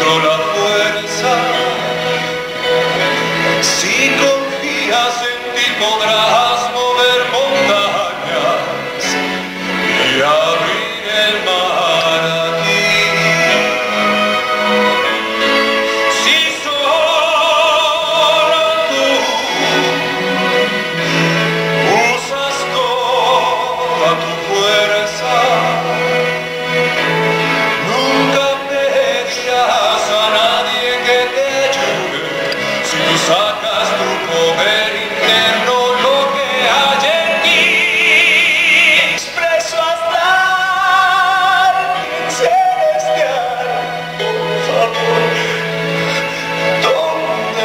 encuentro la fuerza. Si confías en ti podrás mover montañas y abrir el mar aquí. Si solo tú usas toda tu fuerza, nunca pedirás a nadie que te ayude. Si tú sacas tu poder interno, lo que hay en ti, expreso hasta el celestial. Por favor, ¿dónde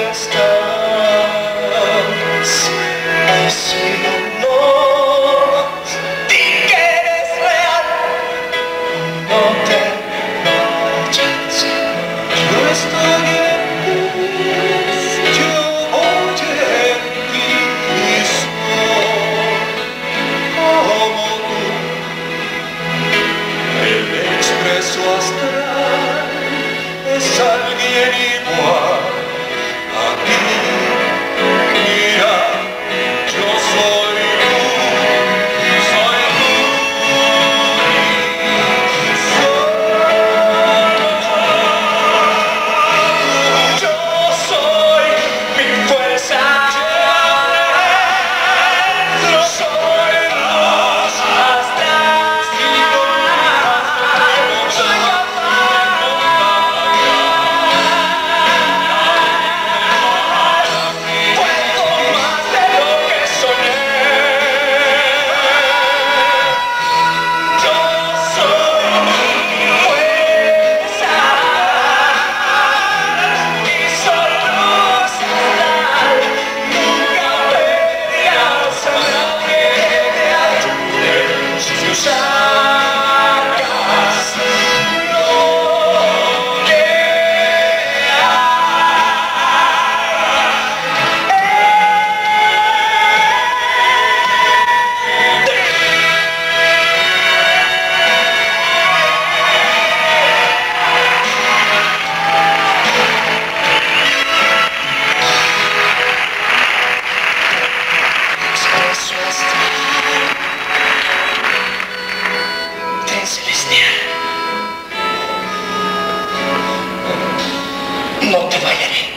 estás? Si no, di que eres real. No te vayas, yo estoy en ti, yo voy en ti y soy como tú. El expreso astral es alguien igual a ti. Mira, yo soy tú, soy tú. Yo soy mi fuerza, yo soy luz hasta si no soy puedo más de lo que soñé. Yo soy mi fuerza y soy luz astral. Nunca pedirás a nadie que te ayude. Si tú sacas lo que expreso astral, tren celestial. No te vayas.